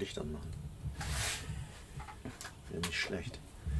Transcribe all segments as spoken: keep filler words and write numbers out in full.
Licht anmachen. Wäre nicht schlecht.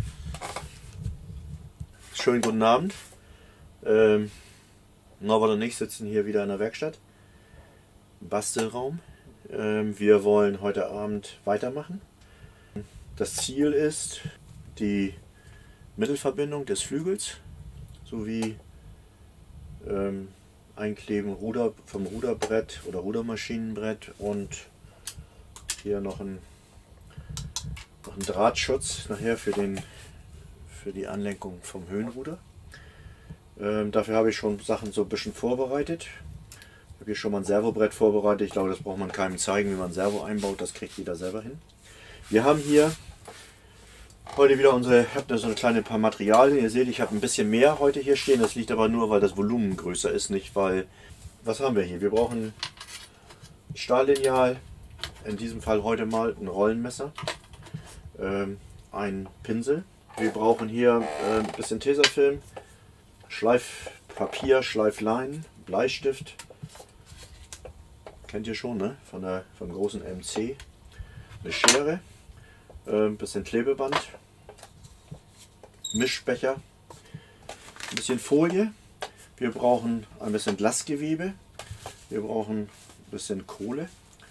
Schönen guten Abend. Ähm, Norbert und ich sitzen hier wieder in der Werkstatt. Bastelraum. Ähm, wir wollen heute Abend weitermachen. Das Ziel ist die Mittelverbindung des Flügels sowie ähm, Einkleben Ruder, vom Ruderbrett oder Rudermaschinenbrett und hier noch ein, noch ein Drahtschutz nachher für, den, für die Anlenkung vom Höhenruder. Ähm, dafür habe ich schon Sachen so ein bisschen vorbereitet. Ich habe hier schon mal ein Servobrett vorbereitet. Ich glaube, das braucht man keinem zeigen, wie man ein Servo einbaut. Das kriegt jeder selber hin. Wir haben hier heute wieder unsere, ich habe so eine kleine paar Materialien. Ihr seht, ich habe ein bisschen mehr heute hier stehen. Das liegt aber nur, weil das Volumen größer ist, nicht weil... Was haben wir hier? Wir brauchen ein Stahllineal, in diesem Fall heute mal ein Rollenmesser, ähm, ein Pinsel. Wir brauchen hier äh, ein bisschen Tesafilm, Schleifpapier, Schleiflein, Bleistift. Kennt ihr schon, ne? Von der, vom großen M C. Eine Schere, äh, ein bisschen Klebeband, Mischbecher, ein bisschen Folie. Wir brauchen ein bisschen Glasgewebe. Wir brauchen ein bisschen Kohle.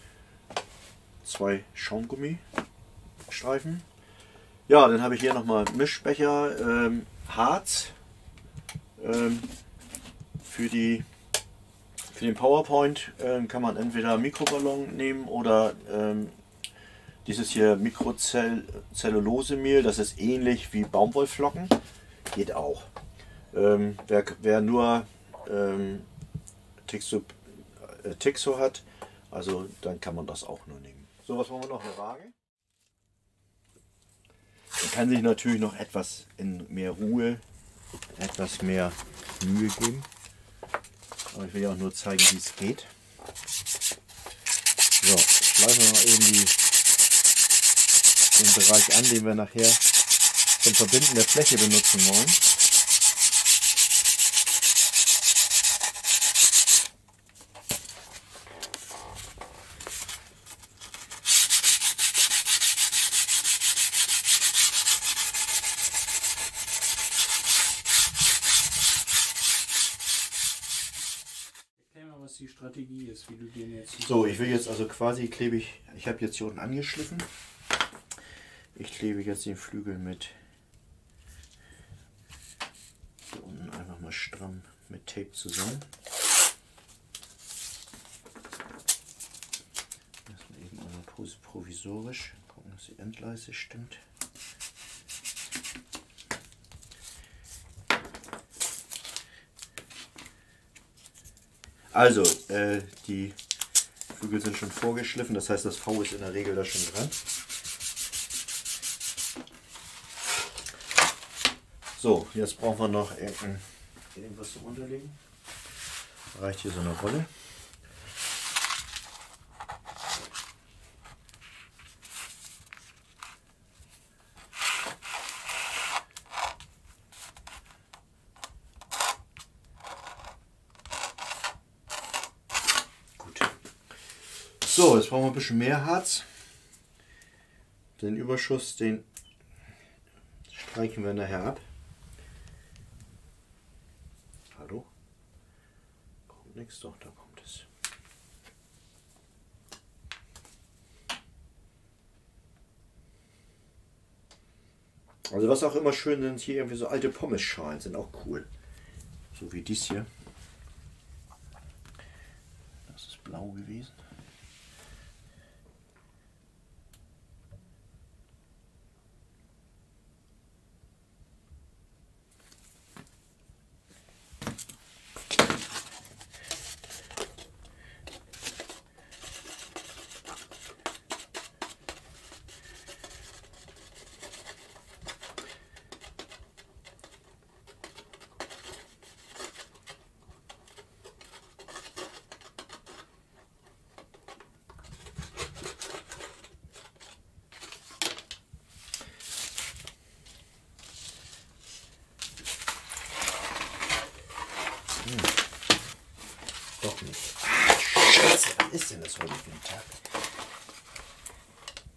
Zwei Schaumgummistreifen. Ja, dann habe ich hier nochmal Mischbecher, ähm, Harz. Ähm, für, die, für den PowerPoint ähm, kann man entweder Mikroballon nehmen oder ähm, dieses hier Mikrocellulose-Mehl. Das ist ähnlich wie Baumwollflocken. Geht auch. Ähm, wer, wer nur ähm, Tixo, äh, Tixo hat, also dann kann man das auch nur nehmen. So, was wollen wir noch? Eine Waage? Man kann sich natürlich noch etwas in mehr Ruhe, etwas mehr Mühe geben. Aber ich will ja auch nur zeigen, wie es geht. So, schleifen wir mal eben die, den Bereich an, den wir nachher zum Verbinden der Fläche benutzen wollen. Was die Strategie ist, wie du den jetzt... So, ich will jetzt also quasi klebe ich, ich habe jetzt hier unten angeschliffen. Ich klebe jetzt den Flügel mit hier unten einfach mal stramm mit Tape zusammen. Erstmal eben einmal provisorisch gucken, dass die Endleiste stimmt. Also, äh, die Flügel sind schon vorgeschliffen, das heißt, das V ist in der Regel da schon dran. So, jetzt brauchen wir noch irgendwas zum Unterlegen. Reicht hier so eine Rolle. So, jetzt brauchen wir ein bisschen mehr Harz. Den Überschuss, den streichen wir nachher ab. Hallo? Kommt nichts? Doch, da kommt es. Also was auch immer schön sind, hier irgendwie so alte Pommesschalen, sind auch cool. So wie dies hier. Das ist blau gewesen. Hm. Doch nicht. Ah, Scheiße, was ist denn das heute für ein Tag?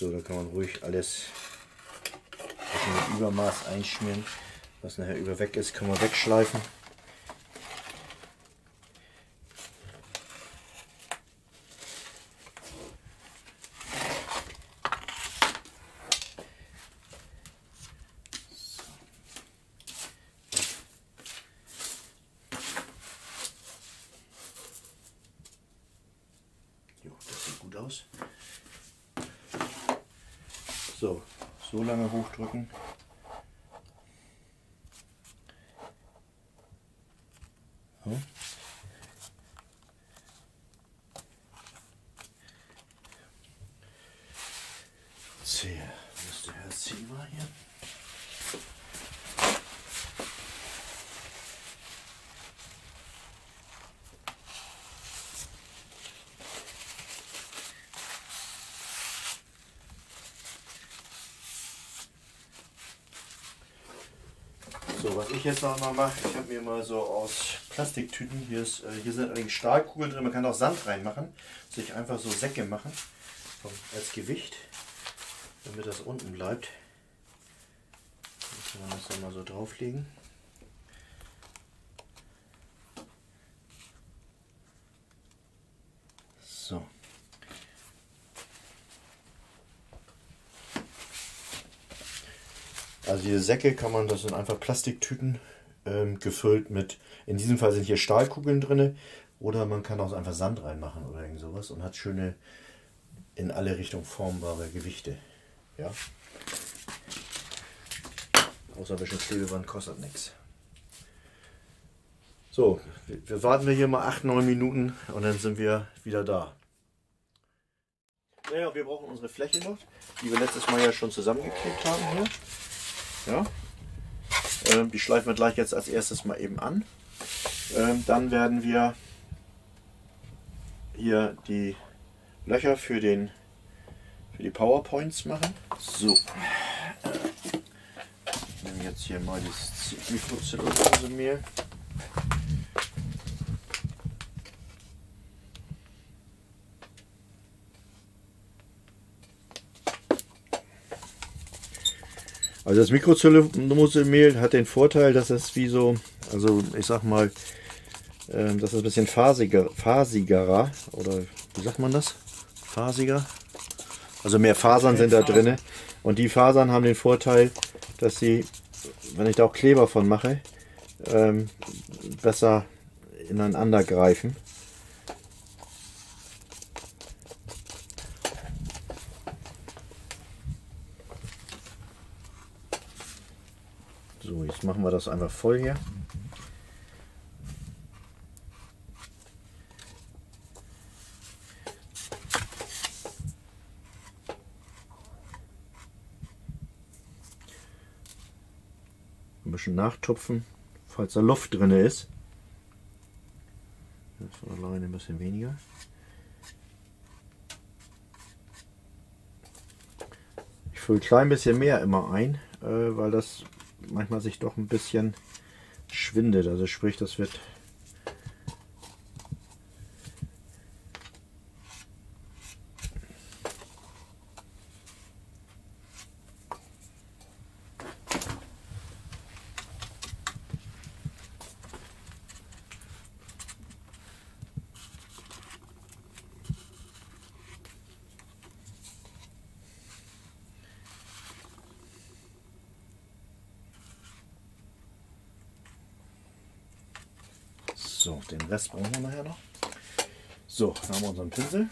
So, da kann man ruhig alles mit Übermaß einschmieren. Was nachher über weg ist, kann man wegschleifen. Aus. So, so lange hochdrücken. So. Zäh, wo ist der Herr Ziemer hier? So, was ich jetzt noch mal mache, ich habe mir mal so aus Plastiktüten, hier, ist, äh, hier sind eigentlich Stahlkugeln drin, man kann auch Sand reinmachen, sich einfach so Säcke machen, als Gewicht, damit das unten bleibt. Dann kann man das dann mal so drauflegen. So. Also diese Säcke kann man, das sind einfach Plastiktüten ähm, gefüllt mit, in diesem Fall sind hier Stahlkugeln drin, oder man kann auch einfach Sand reinmachen oder irgend sowas und hat schöne, in alle Richtungen formbare Gewichte. Ja. Außer ein bisschen Klebeband kostet nichts. So, wir warten wir hier mal acht, neun Minuten und dann sind wir wieder da. Naja, wir brauchen unsere Fläche noch, die wir letztes Mal ja schon zusammengeklebt haben hier. Ja, ähm, die schleifen wir gleich jetzt als erstes mal eben an. Ähm, dann werden wir hier die Löcher für, den, für die PowerPoints machen. So, ich nehme jetzt hier mal das Mikrozellulose-Mehl. Also das Mikrozellulose-Mehl hat den Vorteil, dass es wie so, also ich sag mal, äh, dass es ein bisschen fasiger, fasigerer, oder wie sagt man das? Fasiger? Also mehr Fasern sind da drin. Und die Fasern haben den Vorteil, dass sie, wenn ich da auch Kleber von mache, ähm, besser ineinander greifen. So, jetzt machen wir das einfach voll hier. Ein bisschen nachtupfen, falls da Luft drin ist. Das von alleine ein bisschen weniger. Ich fülle ein klein bisschen mehr immer ein, äh, weil das manchmal sich doch ein bisschen schwindet. Also sprich, das wird so, den Rest brauchen wir nachher noch. So, dann haben wir unseren Pinsel.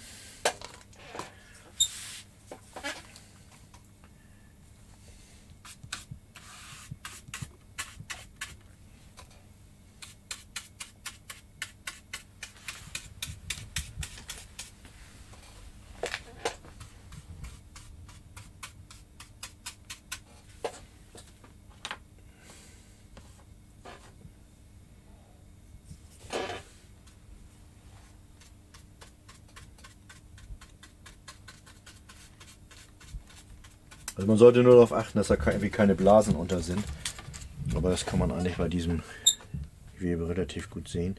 Also man sollte nur darauf achten, dass da irgendwie keine Blasen unter sind. Aber das kann man eigentlich bei diesem Gewebe relativ gut sehen.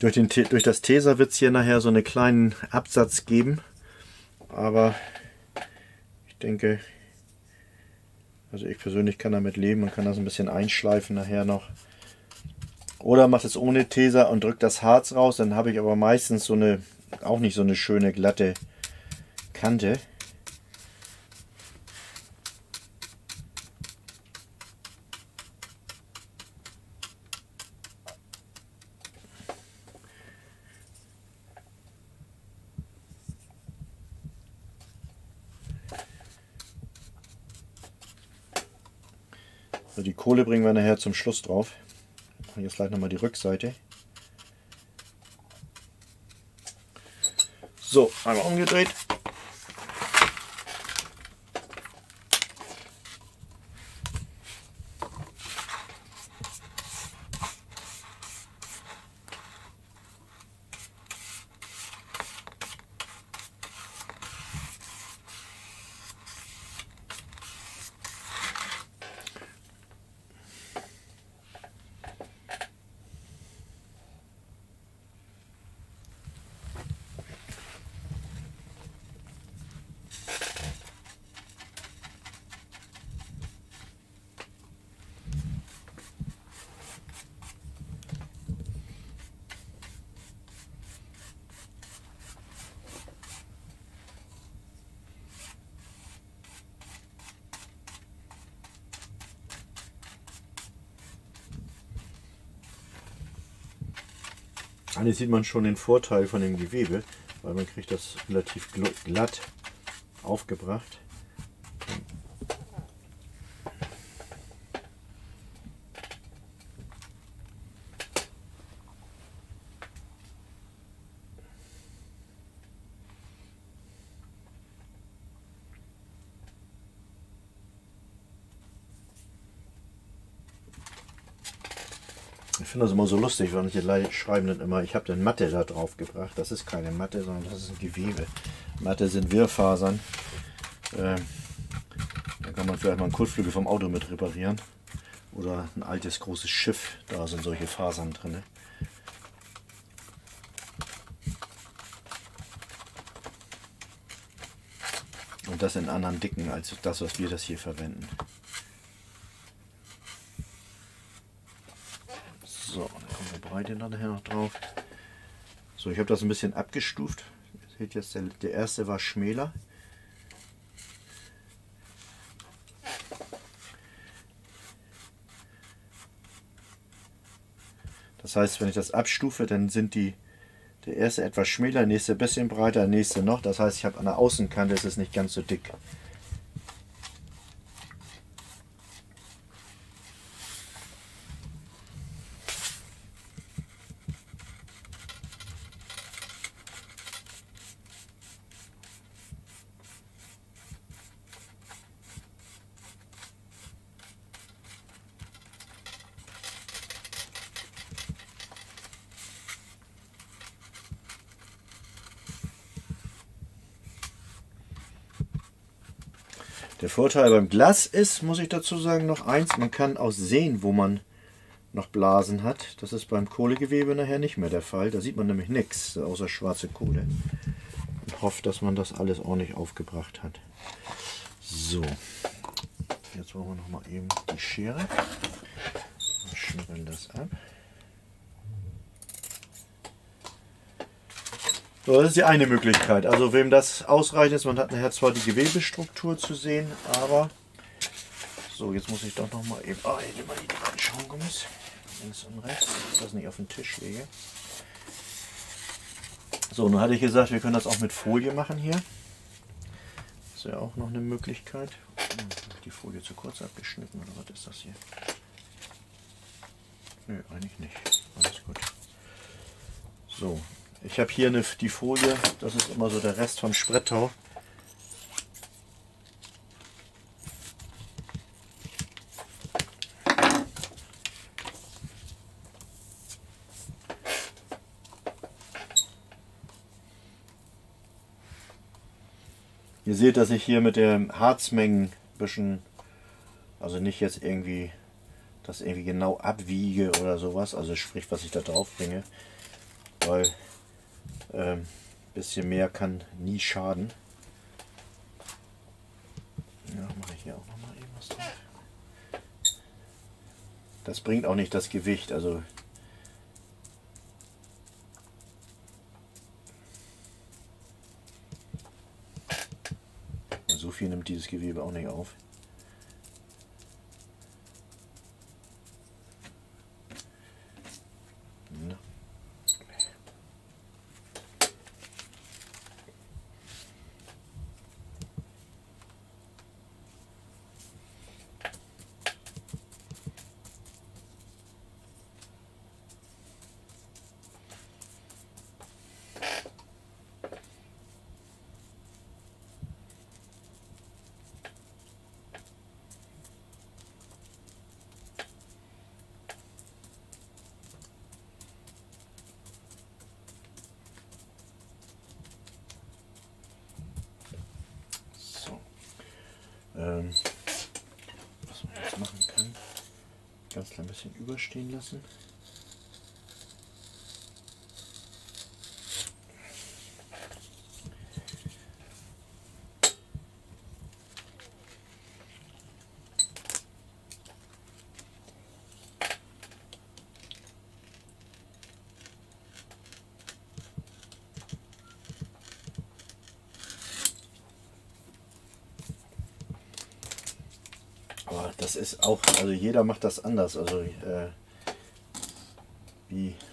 Durch, den, durch das Tesa wird es hier nachher so einen kleinen Absatz geben. Aber ich denke, also ich persönlich kann damit leben und kann das ein bisschen einschleifen nachher noch. Oder macht es ohne Tesa und drückt das Harz raus. Dann habe ich aber meistens so eine, auch nicht so eine schöne glatte Kante. So, die Kohle bringen wir nachher zum Schluss drauf. Und jetzt gleich nochmal die Rückseite. So, einmal umgedreht. Eigentlich sieht man schon den Vorteil von dem Gewebe, weil man kriegt das relativ glatt aufgebracht. Ich finde das immer so lustig, weil die Leute schreiben dann immer, ich habe dann Matte da drauf gebracht. Das ist keine Matte, sondern das ist ein Gewebe. Matte sind Wirrfasern. Äh, da kann man vielleicht mal einen Kotflügel vom Auto mit reparieren. Oder ein altes großes Schiff, da sind solche Fasern drin. Und das in anderen Dicken als das, was wir das hier verwenden. So, dann kommt die Breite nachher noch drauf. So, ich habe das ein bisschen abgestuft. Ihr seht jetzt, der, der erste war schmäler. Das heißt, wenn ich das abstufe, dann sind die der erste etwas schmäler, der nächste ein bisschen breiter, der nächste noch. Das heißt, ich habe an der Außenkante, ist es nicht ganz so dick. Der Vorteil beim Glas ist, muss ich dazu sagen, noch eins, man kann auch sehen, wo man noch Blasen hat. Das ist beim Kohlegewebe nachher nicht mehr der Fall. Da sieht man nämlich nichts, außer schwarze Kohle. Und hofft, dass man das alles ordentlich aufgebracht hat. So, jetzt brauchen wir noch mal eben die Schere. Wir schnibbeln das ab. So, das ist die eine Möglichkeit. Also wem das ausreicht ist, man hat nachher zwar die Gewebestruktur zu sehen, aber so, jetzt muss ich doch noch mal eben, oh, ich nehme mal die beiden Schaumgummis links und rechts, dass ich das nicht auf den Tisch lege. So, nun hatte ich gesagt, wir können das auch mit Folie machen hier. Das ist ja auch noch eine Möglichkeit. Die Folie zu kurz abgeschnitten oder was ist das hier? Nö, eigentlich nicht. Alles gut. So. Ich habe hier eine, die Folie, das ist immer so der Rest vom Sprettau. Ihr seht, dass ich hier mit den Harzmengen ein bisschen, also nicht jetzt irgendwie das irgendwie genau abwiege oder sowas, also sprich, was ich da drauf bringe. weil ein ähm, bisschen mehr kann nie schaden. Ja, mache ich hier auch noch mal eben was drauf. Das bringt auch nicht das Gewicht, also so viel nimmt dieses Gewebe auch nicht auf. Ja. Ähm, was man jetzt machen kann, ganz klein bisschen überstehen lassen. Aber das ist auch, also jeder macht das anders. Also äh, wie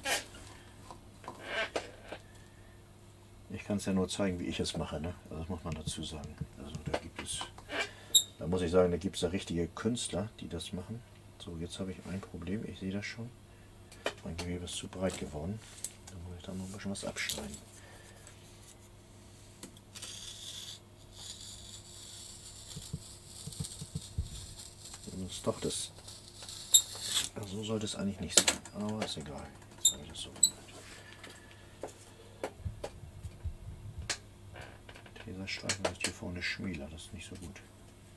ich kann es ja nur zeigen, wie ich es mache. Ne? Also das muss man dazu sagen. Also da gibt es, da muss ich sagen, da gibt es ja richtige Künstler, die das machen. So, jetzt habe ich ein Problem. Ich sehe das schon. Mein Gewebe ist zu breit geworden. Da muss ich dann noch ein bisschen was abschneiden. Das ist doch das. So sollte es eigentlich nicht sein, aber ist egal. Jetzt habe ich das so gemacht. Dieser Streifen ist hier vorne schmäler, das ist nicht so gut.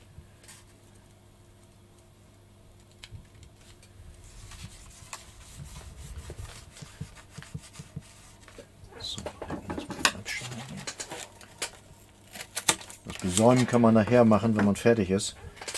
So, erstmal abschneiden. Das Besäumen kann man nachher machen, wenn man fertig ist.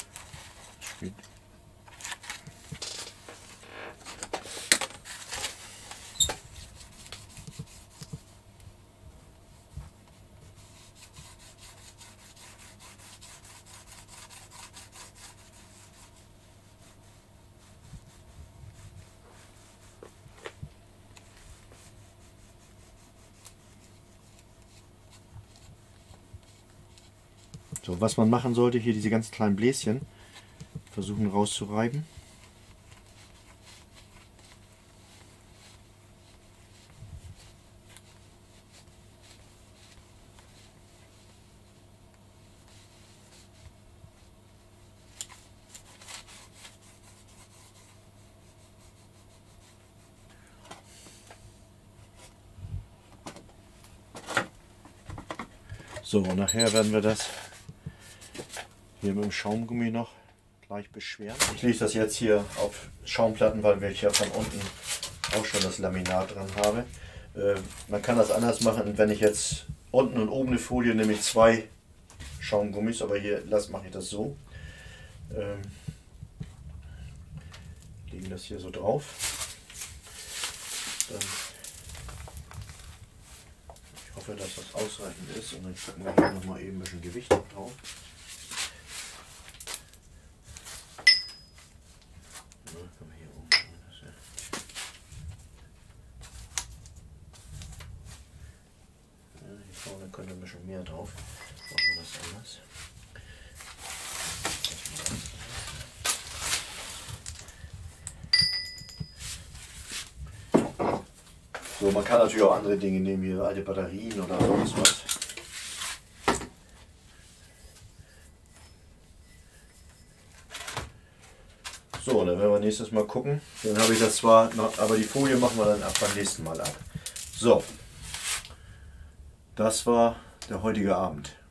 So, was man machen sollte, hier diese ganz kleinen Bläschen versuchen rauszureiben. So, und nachher werden wir das hier mit dem Schaumgummi noch gleich beschweren. Ich lege das jetzt hier auf Schaumplatten, weil ich ja von unten auch schon das Laminat dran habe. Äh, man kann das anders machen, wenn ich jetzt unten und oben eine Folie, nämlich zwei Schaumgummis, aber hier mache ich das so. Ähm, legen das hier so drauf. Dann ich hoffe, dass das ausreichend ist und dann packen wir hier nochmal eben ein bisschen Gewicht drauf. Hier könnte ein bisschen mehr drauf. Machen wir das anders. So, man kann natürlich auch andere Dinge nehmen, hier alte Batterien oder sonst was. So, dann werden wir nächstes Mal gucken. Dann habe ich das zwar noch, aber die Folie machen wir dann ab beim nächsten Mal ab. So, das war der heutige Abend.